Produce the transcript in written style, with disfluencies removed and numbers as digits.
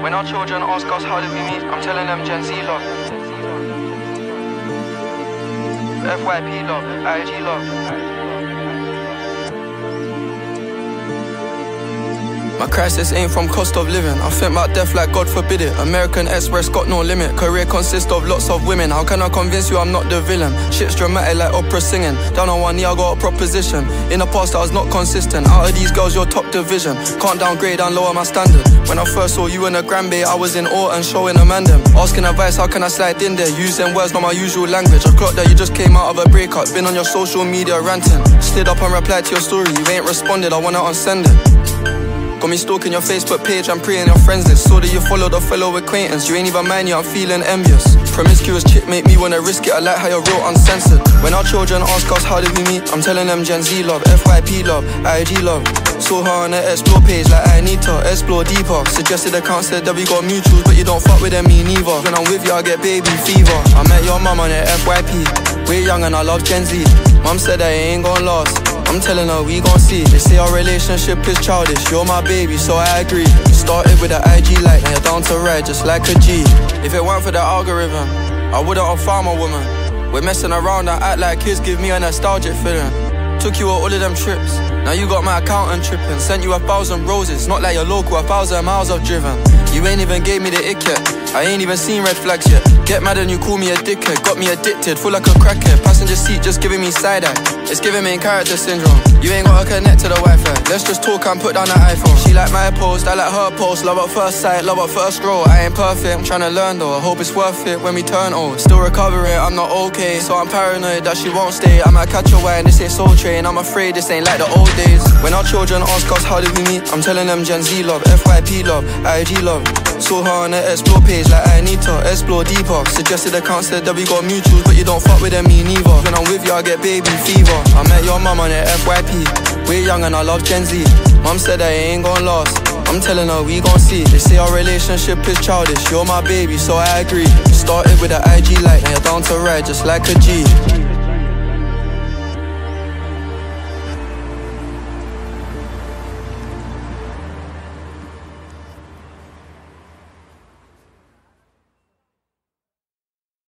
When our children ask us how did we meet, I'm telling them Gen Z love, FYP love, IG love. My crisis ain't from cost of living. I think about death like God forbid it. American Express got no limit. Career consists of lots of women. How can I convince you I'm not the villain? Shit's dramatic like opera singing. Down on one knee I got a proposition. In the past I was not consistent. Out of these girls you're top division. Can't downgrade and lower my standard. When I first saw you in the Granby I was in awe and showing a man them. Asking advice how can I slide in there. Using words not my usual language. I clocked that you just came out of a breakup. Been on your social media ranting. Slid up and replied to your story. You ain't responded, I wanna unsend it. Got me stalking your Facebook page and preying your friends list. Saw that you followed a fellow acquaintance. You ain't even mind you, I'm feeling envious. Promiscuous chick make me wanna risk it. I like how you're real uncensored. When our children ask us how did we meet, I'm telling them Gen Z love, FYP love, IG love. Saw her on the explore page like I need to explore deeper. Suggested account said that we got mutuals, but you don't fuck with them, me neither. When I'm with you I get baby fever. I met your mum on the FYP. We're young and I love Gen Z. Mum said that it ain't gon' last. I'm telling her we gon' see. They say our relationship is childish. You're my baby, so I agree. You started with the IG light, now you're down to ride just like a G. If it weren't for the algorithm, I wouldn't have found my woman. We're messing around and act like kids give me a nostalgic feeling. Took you on all of them trips. Now you got my accountant tripping. Sent you 1,000 roses, not like your local, 1,000 miles I've driven. You ain't even gave me the ick yet. I ain't even seen red flags yet. Get mad and you call me a dickhead. Got me addicted, full like a crackhead. Passenger seat just giving me side eye. It's giving main character syndrome. You ain't gotta connect to the Wi-Fi. Let's just talk and put down the iPhone. She like my post, I like her post. Love at first sight, love at first scroll. I ain't perfect, I'm tryna learn though. I hope it's worth it when we turn old. Still recovering, I'm not okay, so I'm paranoid that she won't stay. I might catch a wine, this ain't Soul Train. I'm afraid this ain't like the old days. When our children ask us how did we meet, I'm telling them Gen Z love, FYP love, IG love. Saw her on the explore page like I need to explore deeper. Suggested account said that we got mutuals, but you don't fuck with them, me neither. When I'm with you I get baby fever. I met your mum on the FYP. We're young and I love Gen Z. Mum said that it ain't gon' last. I'm telling her we gon' see. They say our relationship is childish. You're my baby, so I agree. You started with the IG light, now you're down to ride just like a G.